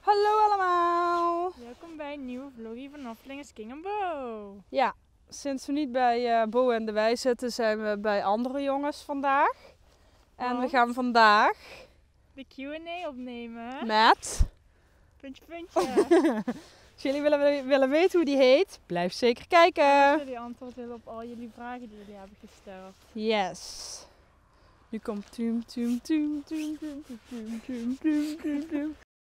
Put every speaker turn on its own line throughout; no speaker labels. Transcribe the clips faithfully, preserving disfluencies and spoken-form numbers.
Hallo allemaal!
Welkom bij een nieuwe vloggie van Hoffelingen King en Bo.
Ja, sinds we niet bij uh, Bo en de Wij zitten, zijn we bij andere jongens vandaag. En
Want?
we gaan vandaag
De Q en A opnemen.
met...
Puntje, puntje.
Als jullie willen, willen weten hoe die heet, blijf zeker kijken.
Als jullie antwoord willen op al jullie vragen die jullie hebben gesteld.
Yes. Nu komt tum tum tum tum tum tum tum tum tum tum.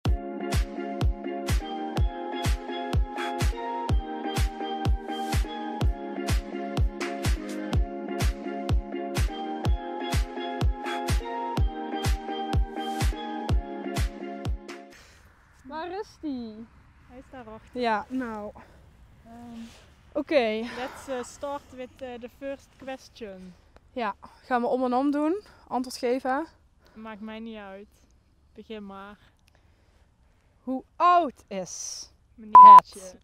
Waar is die?
Hij is daarachter.
Ja, nou.
Um,
Oké. Okay.
Let's uh, start with uh, the first question.
Ja, gaan we om en om doen. Antwoord geven.
Maakt mij niet uit. Begin maar.
Hoe oud is
meneertje?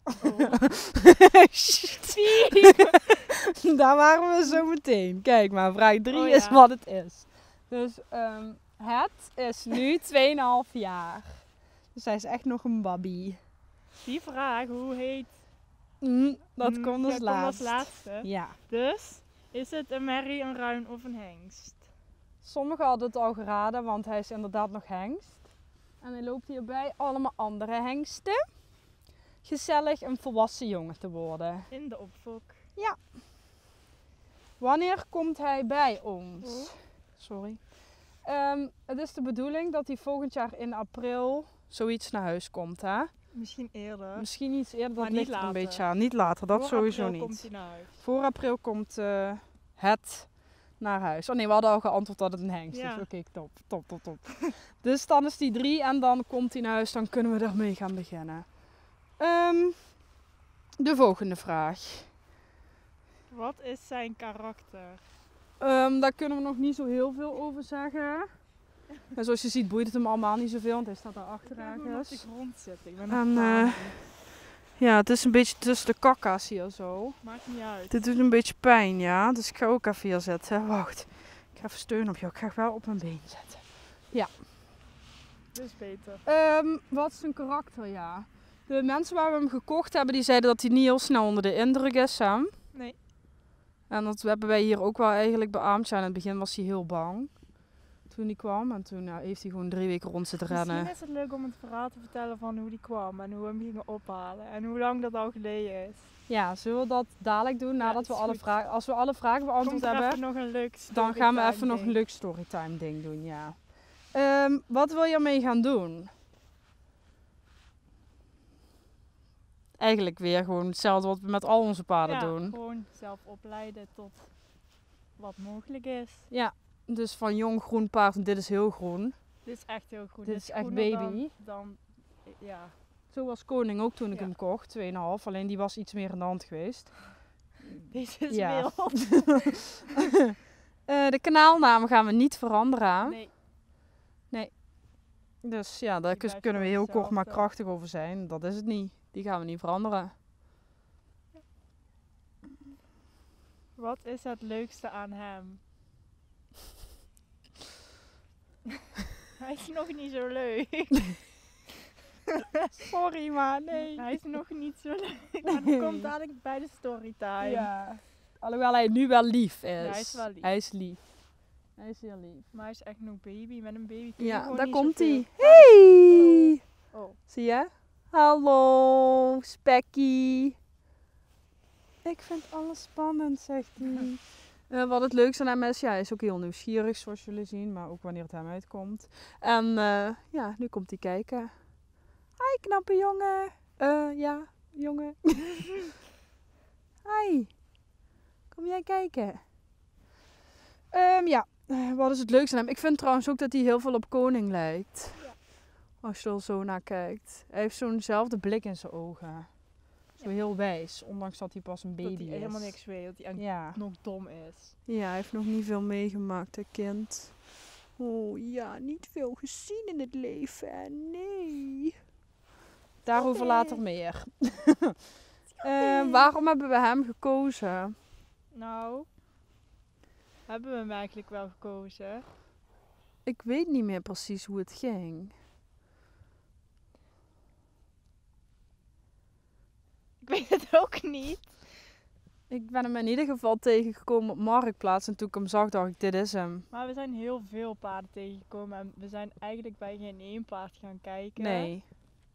Oh. Daar waren we zo meteen. Kijk maar, vraag drie
oh, ja.
is wat het is. Dus um, het is nu twee komma vijf jaar. Dus hij is echt nog een babby.
Die vraag, hoe heet?
Mm, dat
mm,
komt als,
ja,
laatst.
als laatste.
Ja.
Dus, is het een merrie, een ruin of een hengst?
Sommigen hadden het al geraden, want hij is inderdaad nog hengst. En hij loopt hierbij allemaal andere hengsten. Gezellig een volwassen jongen te worden.
In de opfok.
Ja. Wanneer komt hij bij ons?
Oh.
Sorry. Um, het is de bedoeling dat hij volgend jaar in april zoiets naar huis komt, hè?
Misschien eerder.
Misschien iets eerder, dat
maar
ligt
niet
er een
later.
beetje aan. Niet later, dat
Voor
sowieso
april
niet.
Komt hij naar huis.
Voor april komt uh, het naar huis. Oh nee, we hadden al geantwoord dat het een hengst is.
Ja.
Oké, okay, top, top, top, top. Dus dan is die drie en dan komt hij naar huis. Dan kunnen we ermee gaan beginnen. Um, de volgende vraag.
Wat is zijn karakter?
Um, daar kunnen we nog niet zo heel veel over zeggen. En zoals je ziet boeit het hem allemaal niet zoveel, want hij staat daar achter ergens.
Ik ga op de grond zitten. Ik ben
en, uh, ja, het is een beetje tussen de kakka's hier zo.
Maakt niet uit.
Dit doet een beetje pijn, ja. Dus ik ga ook even hier zitten. Wacht. Ik ga even steunen op jou. Ik ga wel op mijn been zetten. Ja.
Dus beter.
Um, wat is zijn karakter, ja. De mensen waar we hem gekocht hebben, die zeiden dat hij niet heel snel onder de indruk is, hè?
Nee.
En dat hebben wij hier ook wel eigenlijk beaamd. Ja, in het begin was hij heel bang. Toen hij kwam. En toen nou, heeft hij gewoon drie weken rond zitten rennen.
Misschien is het leuk om het verhaal te vertellen van hoe die kwam. En hoe we hem gingen ophalen. En hoe lang dat al geleden is.
Ja, zullen we dat dadelijk doen? Nadat
ja,
we alle vragen... Als we alle vragen beantwoord hebben.
Even nog een leuk
dan gaan we even
ding.
nog een leuk storytime ding doen, ja. Um, wat wil je ermee gaan doen? Eigenlijk weer gewoon hetzelfde wat we met al onze paarden
ja,
doen.
Gewoon zelf opleiden tot wat mogelijk is.
Ja, dus van jong groen paard, dit is heel groen.
Dit is echt heel groen.
Dit,
dit
is echt
baby.
baby.
Dan, dan, ja.
Zo was Koning ook toen ik
ja.
hem kocht, twee komma vijf. Alleen die was iets meer in de hand geweest.
Deze is
ja.
wild.
uh, de kanaalnaam gaan we niet veranderen.
Nee.
Nee. Dus ja, daar
Die
kunnen we heel kort maar
zelfde.
krachtig over zijn. Dat is het niet. Die gaan we niet veranderen.
Wat is het leukste aan hem? Hij is nog niet zo leuk.
Sorry, maar nee.
Hij is nog niet zo leuk. Maar dat komt dadelijk bij de storytime.
Ja. Alhoewel hij nu wel lief is.
Ja, hij is wel lief.
Hij is lief. Hij is heel lief.
Maar hij is echt nog baby. Met een baby kun je
Ja,
gewoon
daar
niet
komt
zoveel.
hij. Hey!
Oh. Oh.
Zie je? Hallo, Spekkie. Ik vind alles spannend, zegt hij. Uh, wat het leukste aan hem is, ja, hij is ook heel nieuwsgierig, zoals jullie zien. Maar ook wanneer het hem uitkomt. En uh, ja, nu komt hij kijken. Hi, knappe jongen. Uh, ja, jongen. Hi. Kom jij kijken? Um, ja, uh, wat is het leukste aan hem? Ik vind trouwens ook dat hij heel veel op Koning lijkt.
Ja.
Als je er zo naar kijkt. Hij heeft zo'nzelfde blik in zijn ogen. Zo
Ja.
heel wijs, ondanks dat hij pas een baby
Dat hij
is.
helemaal niks weet. Dat hij eigenlijk
Ja.
nog dom is.
Ja, hij heeft nog niet veel meegemaakt, dat kind. Oh ja, niet veel gezien in het leven. Nee. Daarover
Okay.
later meer. uh, waarom hebben we hem gekozen?
Nou, hebben we hem eigenlijk wel gekozen?
Ik weet niet meer precies hoe het ging.
Ik weet het ook niet.
Ik ben hem in ieder geval tegengekomen op Marktplaats. En toen ik hem zag, dacht ik, dit is hem.
Maar we zijn heel veel paarden tegengekomen. En we zijn eigenlijk bij geen één paard gaan kijken.
Nee.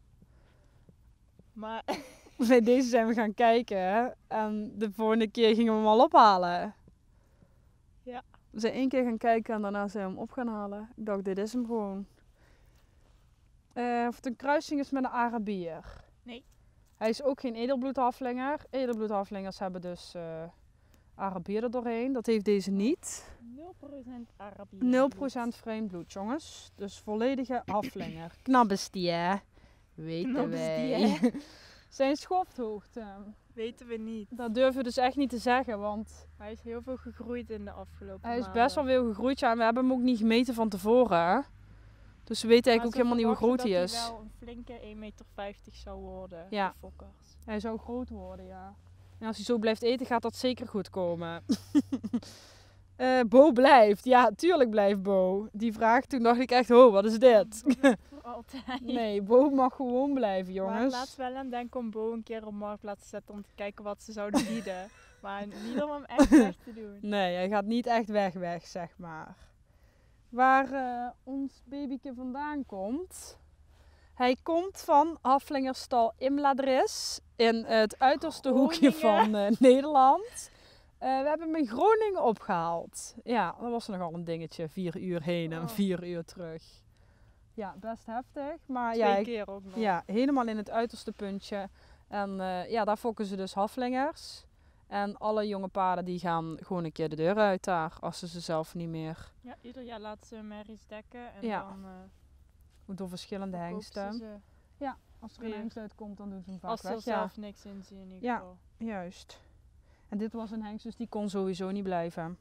Maar
Bij deze zijn we gaan kijken. En de volgende keer gingen we hem al ophalen.
Ja.
We zijn één keer gaan kijken en daarna zijn we hem op gaan halen. Ik dacht, dit is hem gewoon. Eh, of het een kruising is met een Arabier.
Nee.
Hij is ook geen edelbloedhaflinger. Edelbloedhaflingers hebben dus uh, Arabier er doorheen. Dat heeft deze niet.
nul procent Arabier.
nul procent vreemd bloed, jongens. Dus volledige haflinger. Knap is die, hè? Weten
Knap is
wij.
die, hè?
Zijn schofthoogte.
Weten we niet.
Dat durven we dus echt niet te zeggen, want
Hij is heel veel gegroeid in de afgelopen
hij is
maanden.
best wel veel gegroeid. Ja, en we hebben hem ook niet gemeten van tevoren. Hè? Dus we weten eigenlijk
Maar
ook
ze
helemaal niet hoe groot hij
verwachten
is.
dat hij wel een flinke één meter vijftig zou worden.
Ja.
De fokkers.
Hij zou groot worden, ja. En als hij zo blijft eten, gaat dat zeker goed komen. Eh, Bo blijft. Ja, tuurlijk blijft Bo. Die vraag, toen dacht ik echt, oh, wat is dit?
Voor altijd.
Nee, Bo mag gewoon blijven,
Maar
jongens.
laatst wel aan denken om Bo een keer op Marktplaats te zetten om te kijken wat ze zouden bieden. Maar niet om hem echt weg te doen.
Nee, hij gaat niet echt weg weg, zeg maar. Waar uh, ons babyke vandaan komt. Hij komt van Haflingerstal Imladris. In het uiterste hoekje van uh, Nederland. Uh, we hebben hem in Groningen opgehaald. Ja, dat was nogal een dingetje. Vier uur heen en
Oh.
vier uur terug. Ja, best heftig. Maar
Twee
ja, ik-
keer ook nog.
ja, helemaal in het uiterste puntje. En uh, ja, daar fokken ze dus haflingers. En alle jonge paarden die gaan gewoon een keer de deur uit daar. Als ze ze zelf niet meer.
Ja, ieder jaar laten ze hem ergens dekken. En
Ja.
dan uh,
Door verschillende
verkopen ze
hengsten.
ze.
Als er een
weer.
hengst uitkomt, dan doen ze hem vaak
Als ze er
weg. Ja,
zelf niks in zien in ieder
Ja.
geval.
juist. En dit was een hengst, dus die kon sowieso niet blijven.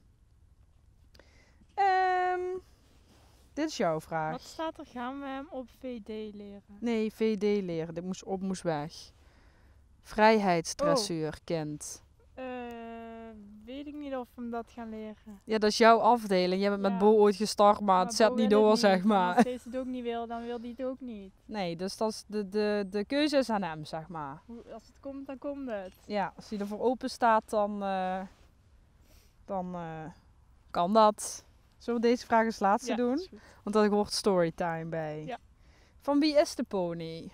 Ehm, dit is jouw vraag.
Wat staat er? Gaan we hem op V D leren?
Nee, V D leren. Dit moest op, moest weg. Vrijheidsdressuur, kind.
Uh, weet ik niet of we hem dat gaan leren.
Ja, dat is jouw afdeling. Je bent met
Ja.
Bo ooit gestart, maar, het zet
Bo
niet
wil
door,
het
zeg
niet.
maar.
Als deze het ook niet wil, dan wil hij het ook niet.
Nee, dus dat is de, de, de keuze is aan hem, zeg maar.
Hoe- Als het komt, dan komt het.
Ja, als hij ervoor open staat, dan, eh, dan eh, kan dat. Zullen we deze vraag als laatste
Ja,
doen?
is goed.
Want daar hoort storytime bij.
Ja.
Van wie is de pony?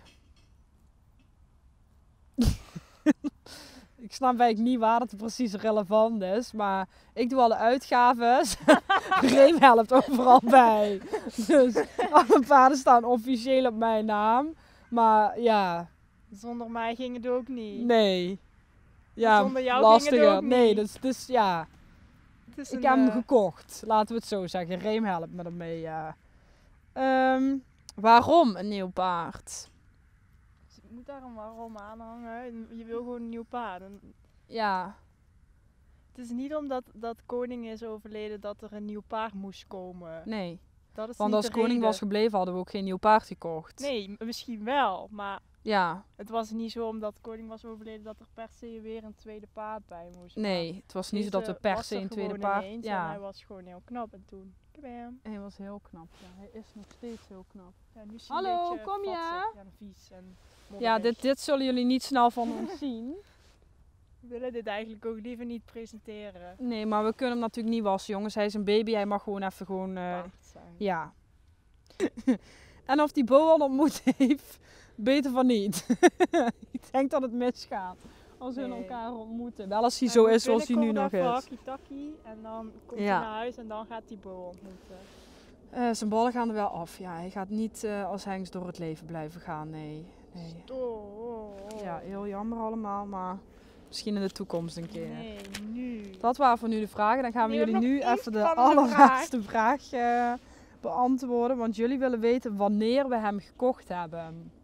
Ik snap eigenlijk niet waar het precies relevant is, maar ik doe alle uitgaves. Reem helpt overal bij. Dus alle paarden staan officieel op mijn naam. Maar ja,
Zonder mij ging het ook niet.
nee. Ja,
zonder jou ging het
lastiger.
ook
Nee,
niet.
dus, dus ja.
Het is
Ik
een,
heb hem
eh,
gekocht, laten we het zo zeggen. Reem helpt me ermee, ja. Ehm, waarom een nieuw paard?
Je moet daar een waarom aan hangen. Je wil gewoon een nieuw paard. En
Ja,
het is niet omdat dat koning is overleden dat er een nieuw paard moest komen.
nee.
Dat is
Want
niet
als
de
koning
reden.
was gebleven, hadden we ook geen nieuw paard gekocht.
Nee, m- misschien wel. Maar
Ja,
het was niet zo omdat koning was overleden dat er per se weer een tweede paard bij moest.
nee. Het was niet zo dat we per se een tweede paard...
Ja. En
Ja,
hij was gewoon heel knap. En toen, kabam.
hij was heel knap. Ja, hij is nog steeds heel knap.
Ja, nu is hij een
Hallo,
beetje
kom je?
vatzig en vies en
Ja,
modderig.
dit, dit zullen jullie niet snel van ons zien.
We willen dit eigenlijk ook liever niet presenteren.
Nee, maar we kunnen hem natuurlijk niet wassen, jongens. Hij is een baby, hij mag gewoon even gewoon... eh,
Paard zijn.
ja. En of die Bo al ontmoet heeft, beter van niet. Ik denk dat het misgaat als hun
Nee.
elkaar ontmoeten. Wel als hij
Hij
zo
moet
is zoals hij nu nog
binnenkort even
is.
hakkie-takkie en dan komt
Ja.
hij naar huis en dan gaat hij Bo ontmoeten.
Eh, zijn ballen gaan er wel af. Ja, hij gaat niet eh, als hengst door het leven blijven gaan. Nee. nee.
Oh, oh, oh.
Ja, heel jammer allemaal, maar misschien in de toekomst een keer.
Nee, nu.
Dat waren voor nu de vragen. Dan gaan we
Nee, we
jullie nu
hebben nog
even
één
de
spannende
allerlaatste vraag, eh, beantwoorden. Want jullie willen weten wanneer we hem gekocht hebben.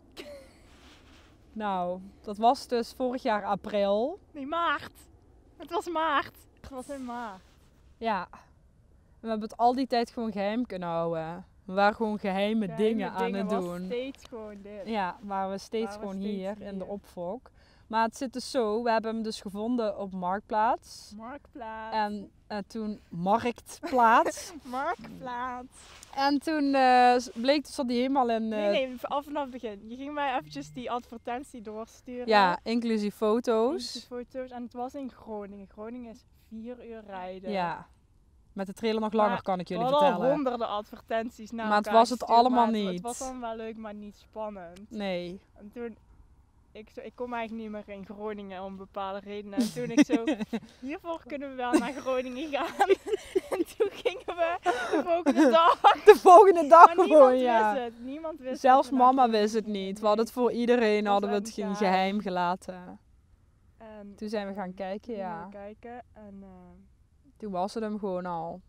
Nou, dat was dus vorig jaar april.
Nee, maart. Het was maart. Het was in maart.
Ja. We hebben het al die tijd gewoon geheim kunnen houden. We waren gewoon geheime,
Geheime
dingen aan
dingen
het
was
doen.
steeds gewoon dit.
Ja, waren we steeds
Waren we
gewoon
steeds
hier in de
hier.
opvolk. Maar het zit dus zo, we hebben hem dus gevonden op Marktplaats.
Marktplaats.
En uh, toen Marktplaats.
Marktplaats.
En toen uh, bleek dus dat hij helemaal in... Uh,
Nee, nee, af vanaf het begin. Je ging mij eventjes die advertentie doorsturen.
Ja, inclusief foto's.
Inclusief foto's. En het was in Groningen. Groningen is vier uur rijden.
Ja. Met de trailer nog langer,
maar
kan ik jullie
we hadden
vertellen.
al honderden advertenties naar
Maar het
elkaar
was het
gestuurd,
allemaal
maar het,
niet.
Het was dan wel leuk, maar niet spannend.
Nee.
En toen, ik, zo, ik kom eigenlijk niet meer in Groningen om bepaalde redenen. En toen ik zo, hiervoor kunnen we wel naar Groningen gaan. En toen gingen we de volgende dag.
De volgende dag
Maar
gewoon,
niemand
ja.
wist het. Niemand wist
Zelfs
dat we naar
mama
Groningen
wist het
gingen.
niet. We hadden het voor iedereen,
was
hadden we het
echt
geen
geheim.
geheim gelaten.
En
Toen zijn we gaan kijken,
toen
ja.
gingen we kijken en uh,
Toen was het hem gewoon al.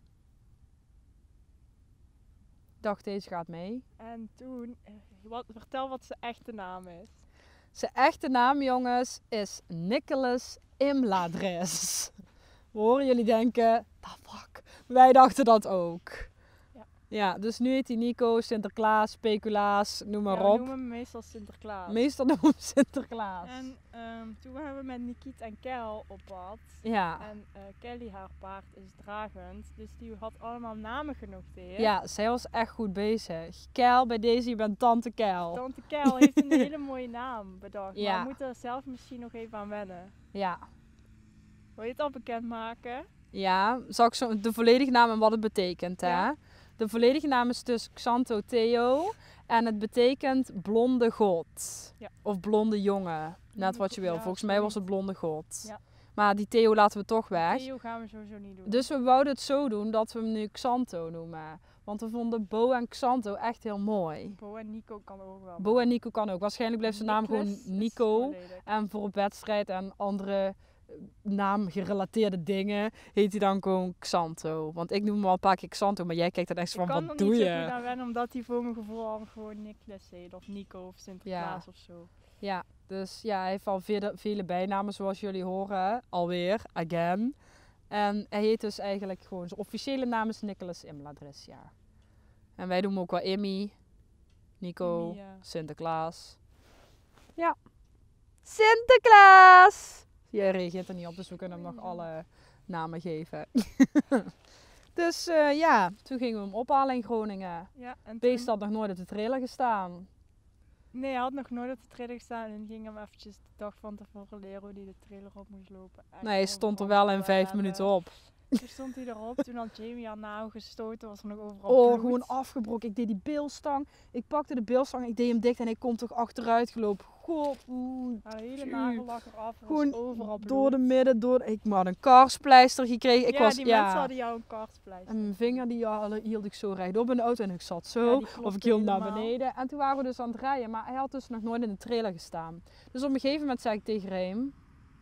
Ik dacht, deze gaat mee.
En toen, uh, wat, vertel wat zijn echte naam is.
Zijn echte naam, jongens, is Nicholas Imladris. We horen jullie denken, the fuck. Wij dachten dat ook.
Ja.
Ja, dus nu heet hij Nico, Sinterklaas, Speculaas, noem maar
Ja, we
op.
noemen hem meestal Sinterklaas.
Meestal noemen we hem Sinterklaas.
En um, toen hebben we met Nikiet en Kel op pad.
Ja.
En uh, Kelly, haar paard, is dragend. Dus die had allemaal namen genoteerd.
Ja, zij was echt goed bezig. Kel, bij deze, je bent tante Kel.
Tante Kel heeft een hele mooie naam bedacht.
Ja.
Maar we moeten er zelf misschien nog even aan wennen.
Ja.
Wil je het al bekendmaken?
Ja, zal ik zo de volledige naam en wat het betekent, hè?
Ja.
De volledige naam is dus Xanto Theo en het betekent blonde god.
Ja.
Of blonde jongen, net wat je wil.
Ja,
Volgens mij was het blonde god.
Ja.
Maar die Theo laten we toch weg.
Theo gaan we sowieso niet doen.
Dus we wouden het zo doen dat we hem nu Xanto noemen. Want we vonden Bo en Xanto echt heel mooi.
Bo en Nico kan ook wel.
Bo en Nico kan ook. Waarschijnlijk blijft zijn naam
Nicholas
gewoon
is
Nico.
wel lelijk.
En voor op wedstrijd en andere naamgerelateerde dingen heet hij dan gewoon Xanto. Want ik noem hem al een paar keer Xanto, maar jij kijkt dan echt
Ik
van,
kan
wat
er
doe
niet zo
je?
goed aan wennen, omdat hij voor mijn gevoel al gewoon Nicholas heet. Of Nico of Sinterklaas of zo.
Ja, dus ja, hij heeft al vele, vele bijnamen zoals jullie horen. Alweer, again. En hij heet dus eigenlijk gewoon, zijn officiële naam is Nicholas Imladris, ja. En wij doen hem ook wel Immy, Nico,
Immy, ja.
Sinterklaas. Ja. Sinterklaas! Jij reageert er niet op, dus we kunnen hem nog alle namen geven. Dus uh, ja, toen gingen we hem ophalen in Groningen.
Ja, en
Beest
toen-
had nog nooit op de trailer gestaan.
Nee, hij had nog nooit op de trailer gestaan en ging hem eventjes de dag van tevoren leren hoe hij de trailer op moest lopen. Echt
Nee, hij stond er
overal
wel in vijf
ellende.
minuten op.
Toen stond hij erop, toen had Jamie aan nou gestoten, was er nog overal
Oh,
bloed.
gewoon afgebroken. Ik deed die beelstang. Ik pakte de beelstang, ik deed hem dicht en ik kom toch achteruit gelopen. God, oeh,
Haar hele
tju.
nagel lag eraf, er was
Gewoon
overal bloed.
door de midden, door... Ik had een karspleister gekregen. Ik
ja,
was,
die
ja.
mensen hadden jou een kartpleister.
En mijn vinger die hadden- hield ik zo rechtop in de auto en ik zat zo.
Ja, die
of
klopte
ik hield hem naar
helemaal.
beneden. En toen waren we dus aan het rijden. Maar hij had dus nog nooit in de trailer gestaan. Dus op een gegeven moment zei ik tegen Reem,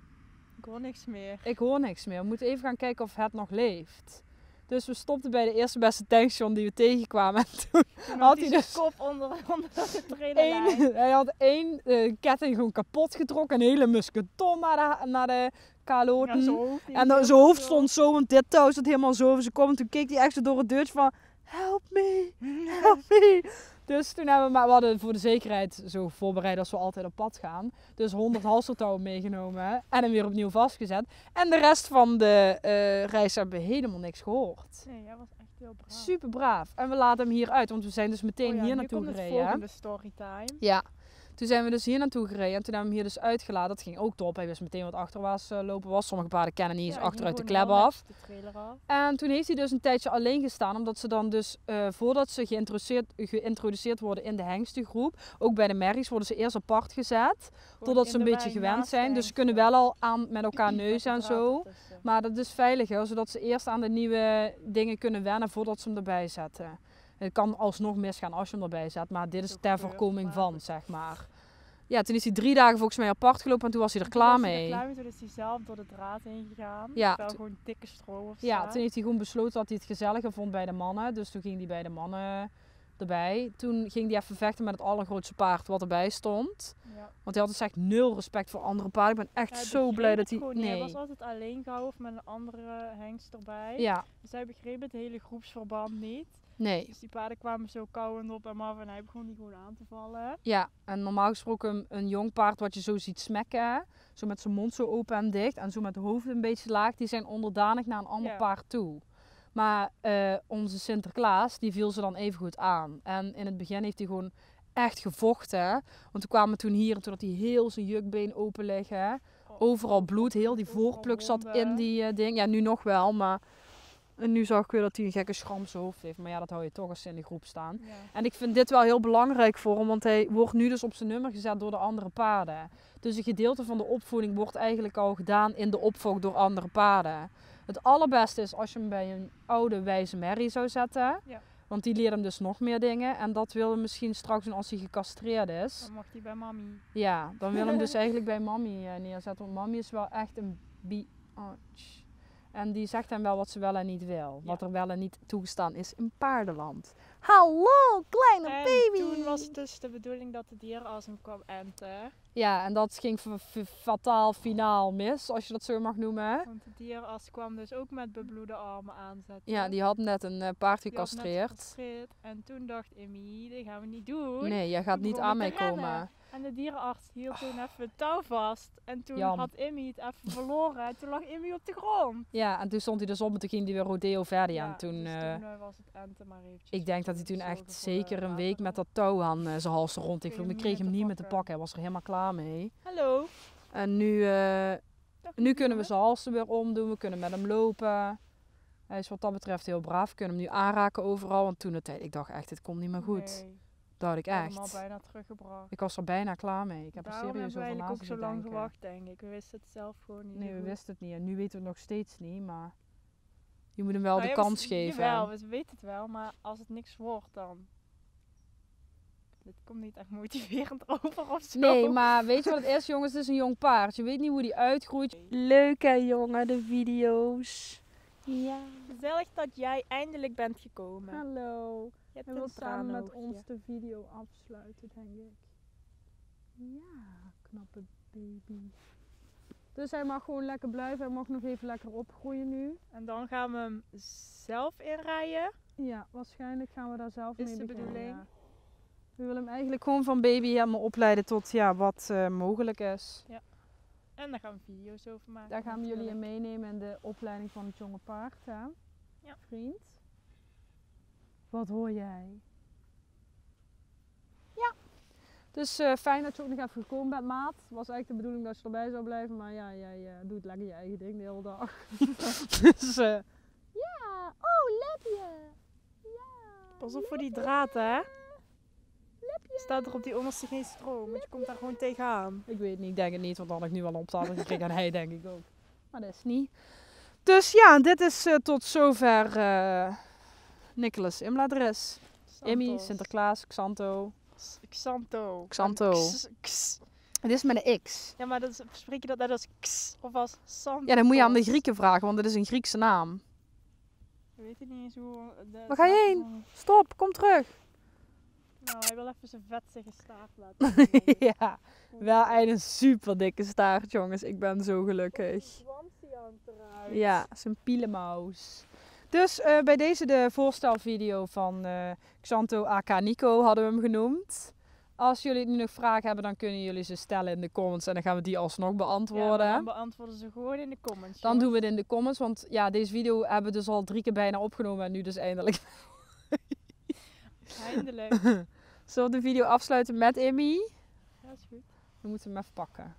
Ik hoor niks meer.
ik hoor niks meer. We moeten even gaan kijken of het nog leeft. Dus we stopten bij de eerste beste tankstation die we tegenkwamen. En toen
Toen
had
had
hij
hij
dus
zijn kop onder, onder de trailerlijn.
één, hij had één eh, ketting gewoon kapot getrokken. Een hele musketon naar de, naar de kaloten.
Ja, zijn hoofd die
En dan,
heel
zijn hoofd
zo.
stond zo, want dit touw zat helemaal zo over zijn kop. En toen keek hij echt zo door het deurtje van, help me, help me. Dus toen hebben we, maar we hadden voor de zekerheid zo voorbereid als we altijd op pad gaan. Dus honderd halstertouwen meegenomen en hem weer opnieuw vastgezet. En de rest van de eh, reis hebben we helemaal niks gehoord.
Nee, jij was echt heel braaf.
Super braaf. En we laten hem hier uit, want we zijn dus meteen
Oh ja,
hier
nu
naartoe
komt het
gereden.
volgende storytime.
Ja. Toen zijn we dus hier naartoe gereden en toen hebben we hem hier dus uitgeladen. Dat ging ook top. Hij wist meteen wat achterwaarts uh, lopen was. Sommige paarden kennen niet eens
Ja,
achteruit de
ging gewoon
klep
heel
af.
netjes de trailer af.
En toen heeft hij dus een tijdje alleen gestaan, omdat ze dan dus, uh, voordat ze geïntroduceerd, geïntroduceerd worden in de hengstengroep, ook bij de merries worden ze eerst apart gezet,
Gewoon
totdat
in
ze een
de
beetje
wei
gewend
naast
zijn.
de
Dus ze
hengsten.
kunnen wel al aan met elkaar
Met
neuzen en
de draad
zo.
ertussen.
Maar dat is veiliger, zodat ze eerst aan de nieuwe dingen kunnen wennen voordat ze hem erbij zetten. Het kan alsnog misgaan als je hem erbij zet, maar dit is
Zo
ter
gebeurt
voorkoming
het
van,
vaak.
zeg maar. Ja, toen is hij drie dagen volgens mij apart gelopen en toen was hij er
En toen
klaar
was hij er
mee.
klaar mee, toen is hij zelf door de draad heen gegaan.
Ja,
Terwijl
to-
gewoon dikke stro of
Ja,
zo.
toen heeft hij gewoon besloten dat hij het gezelliger vond bij de mannen. Dus toen ging hij bij de mannen erbij. Toen ging hij even vechten met het allergrootste paard wat erbij stond.
Ja.
Want hij had dus echt nul respect voor andere paarden. Ik ben echt
Hij
zo
begreep
blij
het
dat hij...
gewoon niet. Hij
Nee.
was altijd alleen gehouden of met een andere hengst erbij.
Ja,
Dus hij begreep het hele groepsverband niet.
Nee.
Dus die paarden kwamen zo kauwend op hem af en hij begon die gewoon aan te vallen.
Ja, en normaal gesproken een, een jong paard wat je zo ziet smekken, zo met zijn mond zo open en dicht en zo met het hoofd een beetje laag, die zijn onderdanig naar een ander
Ja.
paard toe. Maar uh, onze Sinterklaas, die viel ze dan even goed aan. En in het begin heeft hij gewoon echt gevochten. Want toen kwamen we toen hier en toen had hij heel zijn jukbeen open liggen. Overal bloed, heel die voorpluk zat in die uh, ding. Ja, nu nog wel, maar en nu zag ik weer dat hij een gekke schram op zijn hoofd heeft. Maar ja, dat hou je toch als ze in de groep staan.
Ja.
En ik vind dit wel heel belangrijk voor hem, want hij wordt nu dus op zijn nummer gezet door de andere paarden. Dus een gedeelte van de opvoeding wordt eigenlijk al gedaan in de opvolg door andere paarden. Het allerbeste is als je hem bij een oude wijze merrie zou zetten.
Ja.
Want die leert hem dus nog meer dingen. En dat wil hij misschien straks doen als hij gecastreerd is.
Dan mag hij bij mami.
Ja, dan wil hem dus eigenlijk bij mami uh, neerzetten. Want mami is wel echt een biatch. En die zegt hem wel wat ze wel en niet wil.
Ja.
Wat er wel en niet toegestaan is in paardenland. Hallo, kleine
En
baby!
toen was het dus de bedoeling dat de dierenarts hem kwam enten.
Ja, en dat ging f- f- fataal finaal mis, als je dat zo mag noemen.
Want de dierenarts kwam dus ook met bebloede armen aanzetten.
Ja, die had net een uh, paard
Die had net
gecastreerd.
gecastreerd. En toen dacht Emmy, dat gaan we niet doen.
Nee, jij gaat
Toen
niet
begon
aan
hij
mij
te rennen.
komen.
En de dierenarts hield toen even het touw vast. En toen
Jan.
had Emmy het even verloren. En toen lag Emmy op de grond.
Ja, en toen stond hij dus op en toen ging hij weer rodeo verder. Ja,
Ja,
en toen,
dus
uh,
toen uh, was het enten maar eventjes.
ik denk dat hij toen
zorgen
echt
voor,
zeker
uh,
een week
water.
met dat touw aan uh, zijn hals rond. Ik
Kreeg hem
ik
niet
kreeg
meer
hem
te
niet meer te
pakken.
pakken. Hij was er helemaal klaar mee.
Hallo.
En nu, uh,
Dag,
nu kunnen we
jongen.
zijn hals er weer omdoen. We kunnen met hem lopen. Hij is wat dat betreft heel braaf. We kunnen hem nu aanraken overal. Want toen de tijd, ik dacht echt, dit komt niet meer goed.
Nee,
Dat had ik
ik had hem al
echt.
bijna teruggebracht.
Ik was er bijna klaar mee. Ik heb er
Daarom
serieus
hebben we
over na
eigenlijk ook zo
zitten
lang
denken.
gewacht, denk ik. We wisten het zelf gewoon niet.
Nee,
zo
we
goed.
wisten het niet. En nu weten we het nog steeds niet. Maar je moet hem wel
Nou
de
ja, we
kans
s-
geven.
Jawel, we weten het wel, maar als het niks wordt, dan. Dit komt niet echt motiverend over of zo.
Nee, maar weet je wat het is, jongens? Het is een jong paard. Je weet niet hoe die uitgroeit. Leuk hè, jongen, de video's. Ja.
Gezellig dat jij eindelijk bent gekomen.
Hallo.
Je hebt
Hij wil
een
samen met
traanoogje.
ons de video afsluiten, denk ik. Ja, knappe baby. Dus hij mag gewoon lekker blijven. Hij mag nog even lekker opgroeien nu.
En dan gaan we hem zelf inrijden.
Ja, waarschijnlijk gaan we daar zelf
Is
mee
de
beginnen.
bedoeling.
Ja. We willen hem eigenlijk gewoon van baby helemaal opleiden tot ja, wat uh, mogelijk is.
En daar gaan we video's over maken.
Daar gaan we jullie in
natuurlijk.
meenemen in de opleiding van het jonge paard, hè?
Ja.
Vriend. Wat hoor jij? Ja. Dus uh, fijn dat je ook nog even gekomen bent, maat. Het was eigenlijk de bedoeling dat je erbij zou blijven, maar ja, jij uh, doet lekker je eigen ding de hele dag. dus uh, ja, oh, lep je. Ja.
Pas op voor die draad, hè? Staat er op die onderste geen stroom, want je komt daar gewoon tegenaan.
Ik weet het niet, ik denk het niet, want dan had ik nu al opstaan gekregen en hij denk ik ook. Maar dat is niet. Dus ja, dit is uh, tot zover uh, Nicholas Imladres. Emmy,
Santos.
Sinterklaas, Xanto.
X- Xanto.
Xanto.
X- X.
Het is met een X.
Ja, maar dat is, spreek je dat net als X of als Santos?
Ja, dan moet je aan de Grieken vragen, want het is een Griekse naam.
Ik weet het niet eens hoe... De,
Waar ga je heen? Stop, kom terug.
Nou, hij wil even zijn vetzige staart laten zien.
Ja, wel eigenlijk een super dikke staart, jongens. Ik ben zo gelukkig.
Zwansie hangt eruit.
Ja, zijn pielemaus. Dus uh, bij deze de voorstelvideo van uh, Xanto aka Nico hadden we hem genoemd. Als jullie nu nog vragen hebben, dan kunnen jullie ze stellen in de comments en dan gaan we die alsnog
Ja,
beantwoorden.
maar dan beantwoorden ze gewoon in de comments.
Dan doen we het in de comments, want ja, deze video hebben we dus al drie keer bijna opgenomen en nu dus eindelijk.
Eindelijk.
Zullen we de video afsluiten met Emmy?
Ja, is goed.
We moeten hem even pakken.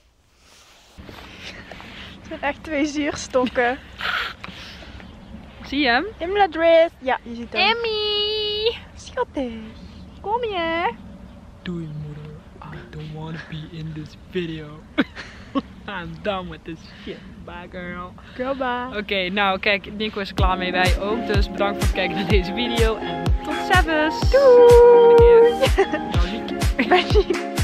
Het zijn echt twee zuurstokken.
Zie je hem?
Imladris. Ja, je ziet hem.
Emmy!
Schattig.
Kom je?
Doei moeder, I don't wanna be in this video. I'm done with this shit. Bye girl.
Goodbye.
Oké, okay, nou kijk, Nico is er klaar mee, wij ook. Dus bedankt voor het kijken naar deze video en tot ziens.
Doei!
Volgende keer. Nou, liefje.
Bye.